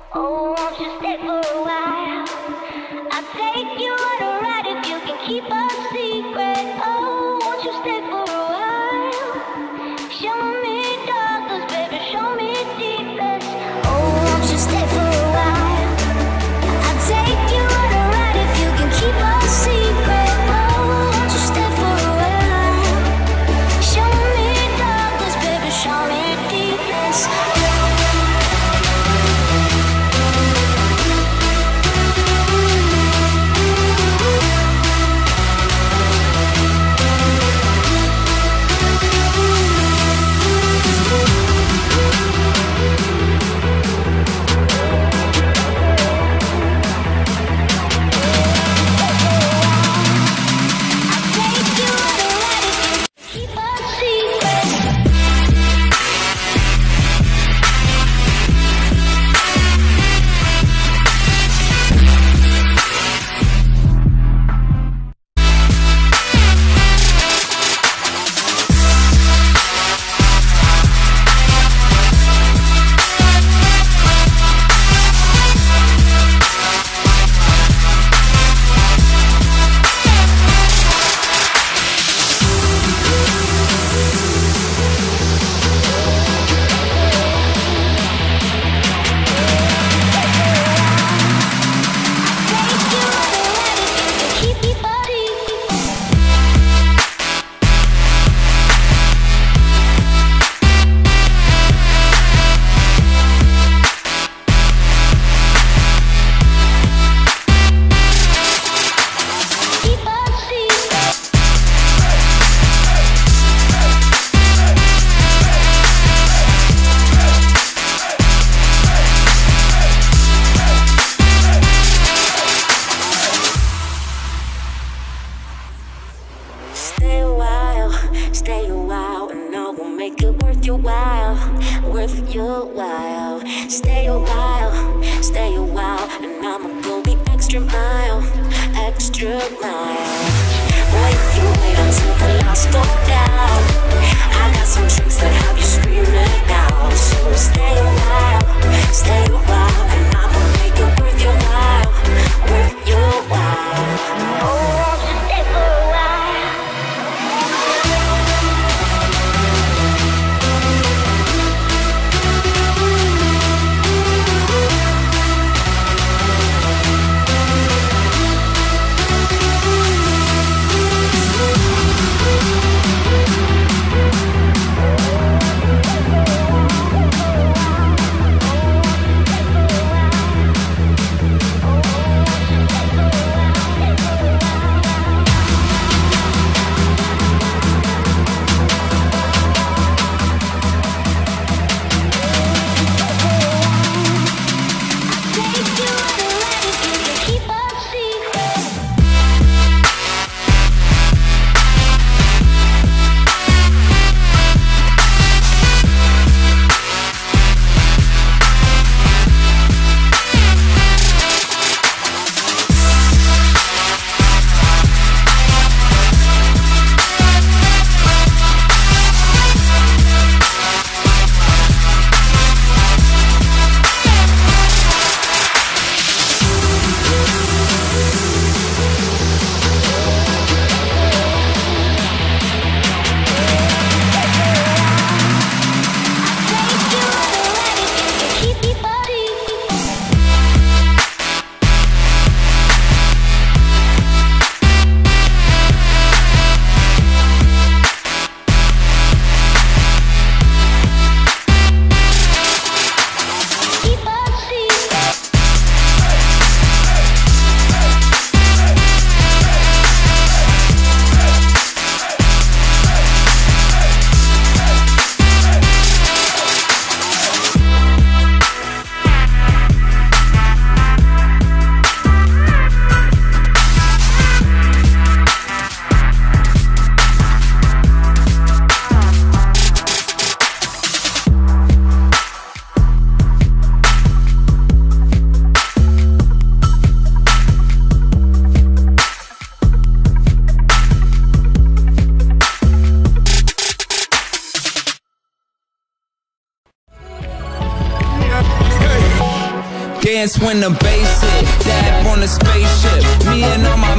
Oh, won't you stay for a while? I'll take you on a ride if you can keep a secret. Oh, won't you stay for a while? Show me darkness, baby, show me deepness. Oh, won't you stay for a while? I'll take you on a ride if you can keep a secret. Oh, won't you stay for a while? Show me darkness, baby, show me deepness. Stay a while, and I will make it worth your while, worth your while. Stay a while, and I'ma go the extra mile, extra mile. Wait, you wait until the lights go down. I got some tricks that have you screaming out. So stay a while, and I'ma make it worth your while, worth your while. Oh, just stay for a while. dance when the bass hit. Dab on the spaceship. Me and all my